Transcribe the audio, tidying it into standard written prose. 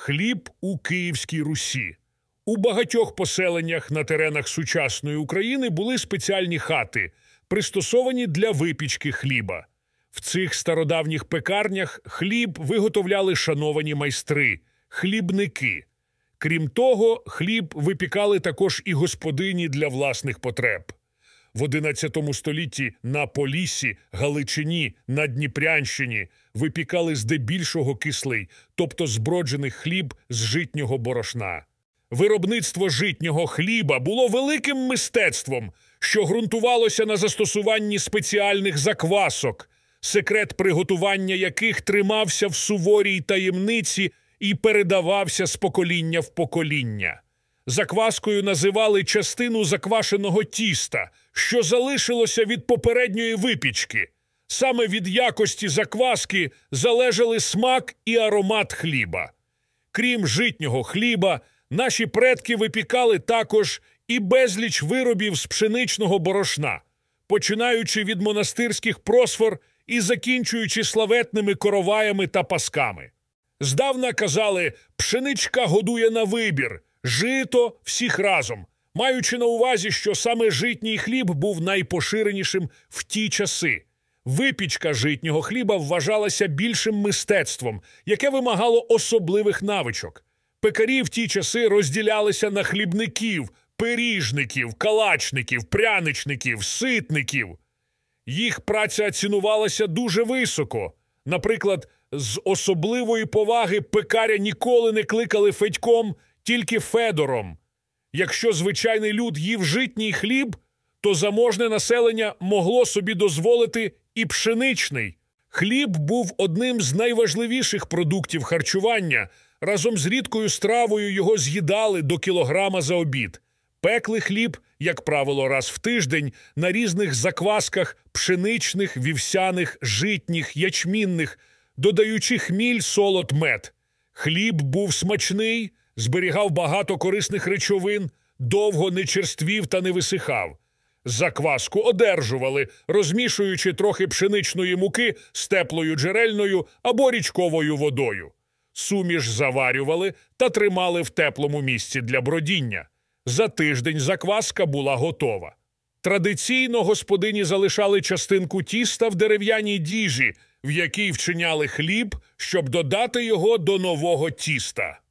Хліб у Київській Русі. У багатьох поселеннях на теренах сучасної України були спеціальні хати, пристосовані для випічки хліба. В цих стародавніх пекарнях хліб виготовляли шановані майстри – хлібники. Крім того, хліб випікали також і господині для власних потреб. В XI столітті на Поліссі, Галичині, на Дніпрянщині випікали здебільшого кислий, тобто зброджений хліб з житнього борошна. Виробництво житнього хліба було великим мистецтвом, що ґрунтувалося на застосуванні спеціальних заквасок, секрет приготування яких тримався в суворій таємниці і передавався з покоління в покоління. Закваскою називали частину заквашеного тіста, що залишилося від попередньої випічки. Саме від якості закваски залежали смак і аромат хліба. Крім житнього хліба, наші предки випікали також і безліч виробів з пшеничного борошна, починаючи від монастирських просфор і закінчуючи славетними короваями та пасками. Здавна казали «пшеничка годує на вибір», «жито всіх разом», маючи на увазі, що саме житній хліб був найпоширенішим в ті часи. Випічка житнього хліба вважалася більшим мистецтвом, яке вимагало особливих навичок. Пекарі в ті часи розділялися на хлібників, пиріжників, калачників, пряничників, ситників. Їх праця цінувалася дуже високо. Наприклад, з особливої поваги пекаря ніколи не кликали Федьком, тільки Федором. Якщо звичайний люд їв житній хліб, то заможне населення могло собі дозволити і пшеничний. Хліб був одним з найважливіших продуктів харчування. Разом з рідкою стравою його з'їдали до кілограма за обід. Пекли хліб, як правило, раз в тиждень на різних заквасках пшеничних, вівсяних, житніх, ячмінних, додаючи хміль, солод, мед. Хліб був смачний, зберігав багато корисних речовин, довго не черствів та не висихав. Закваску одержували, розмішуючи трохи пшеничної муки з теплою джерельною або річковою водою. Суміш заварювали та тримали в теплому місці для бродіння. За тиждень закваска була готова. Традиційно господині залишали частинку тіста в дерев'яній діжі, в якій вчиняли хліб, щоб додати його до нового тіста.